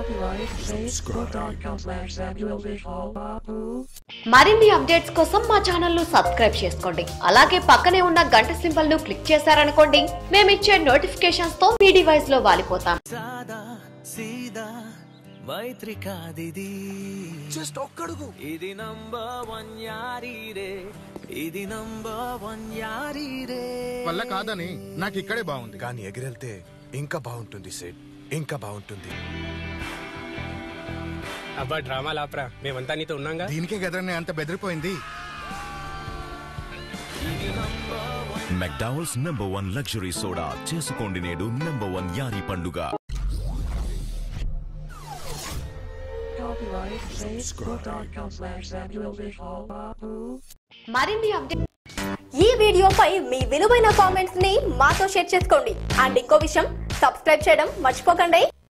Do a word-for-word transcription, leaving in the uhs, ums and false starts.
మరిన్ని అప్డేట్స్ కోసం మా ఛానల్ ను సబ్స్క్రైబ్ చేసుకోండి. అలాగే పక్కనే ఉన్న గంట సింబల్ ను క్లిక్ చేశారనుకోండి, మేము ఇచ్చే నోటిఫికేషన్స్ తో మీ డివైస్ లో వాలిపోతాం. మైత్రి కాదిది జస్ట్ ఒక్కడుగు ఇది నంబర్ వన్ యారీ రే ఇది నంబర్ వన్ యారీ రే వల్ల కాదని నాకు ఇక్కడే బాగుంది, కానీ ఎగిరెళ్తే ఇంకా బాగుంటుంది సెట్, ఇంకా బాగుంటుంది. అబ్బా డ్రామా లాప్రా, మేమంతా నీతో ఉన్నాగా. దీనికే కదనే అంత బెదిరిపోయింది. McDonald's number one luxury soda చేసుకోండి నేడు నెంబర్ వన్ యారీ పండుగ. మరిన్ని అప్డేట్ ఈ వీడియోపై మీ విలువైన కామెంట్స్ ని మాతో షేర్ చేసుకోండి. అండ్ ఇంకో విషయం, సబ్స్క్రైబ్ చేయడం మర్చిపోకండి.